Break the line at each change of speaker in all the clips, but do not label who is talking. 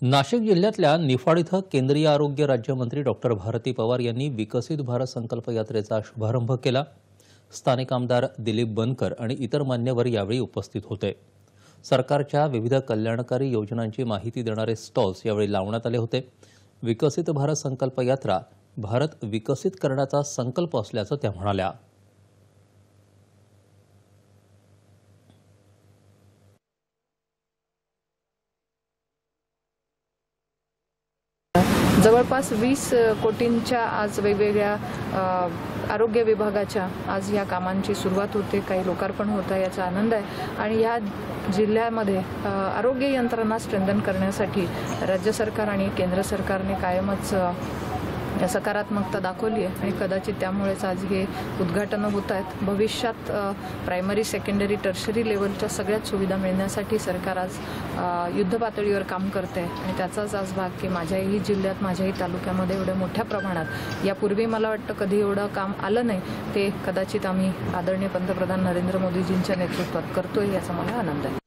नाशिक जिल्ह्यातल्या निफाड इथं केंद्रीय आरोग्य राज्यमंत्री डॉक्टर भारती पवार यांनी विकसित भारत संकल्प यात्रेचा शुभारंभ केला। स्थानिक आमदार दिलीप बनकर आणि इतर मान्यवर यावेळी उपस्थित होते। सरकारच्या विविध कल्याणकारी योजनांची माहिती देणारे स्टॉल्स यावेळी लावण्यात आले होते। विकसित भारत संकल्प यात्रा भारत विकसित करण्याचा संकल्प असल्याचं त्या म्हणाल्या।
जवळपास 20 कोटींच्या आज वेगवेगळ्या आरोग्य विभागाच्या आज या कामांची सुरुवात होते, काही लोकार्पण होतं, याचा आनंद आहे। आणि या जिल्ह्यामध्ये आरोग्य यंत्रणा स्ट्रेंथन करण्यासाठी राज्य सरकार आणि केंद्र सरकारने कायमच सकारात्मकता दाखवली आहे आणि कदाचित त्यामुळेच आज हे उद्घाटन होत आहेत। भविष्यात प्रायमरी, सेकंडरी, टर्शरी लेवलच्या सगळ्याच सुविधा मिळण्यासाठी सरकार आज युद्ध पातळीवर काम करते आणि त्याचाच आज भाग की माझ्याही जिल्ह्यात, माझ्याही तालुक्यामध्ये एवढ्या मोठ्या प्रमाणात यापूर्वी मला वाटतं कधी एवढं काम आलं नाही, ते कदाचित आम्ही आदरणीय पंतप्रधान नरेंद्र मोदीजींच्या नेतृत्वात करतोय, याचा मला आनंद आहे।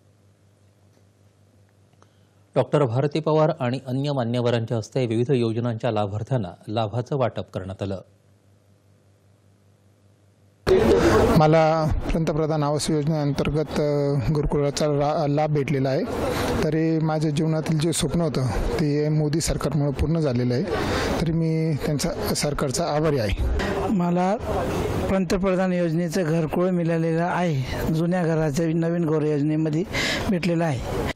डॉक्टर भारती पवार आणि अन्य मान्यवरांच्या हस्ते विविध योजनांच्या लाभार्थ्यांना लाभाचं वाटप करण्यात आलं।
मला पंतप्रधान आवास योजनेअंतर्गत घरकुलाचा लाभ भेटलेला आहे। तरी माझ्या जीवनातील जे स्वप्न होतं ते मोदी सरकारमुळे पूर्ण झालेलं आहे, तरी मी त्यांचा सरकारचा आभारी आहे।
मला पंतप्रधान योजनेचं घरकुल मिळालेलं आहे। जुन्या घराच्या नवीन घर योजनेमध्ये भेटलेलं आहे।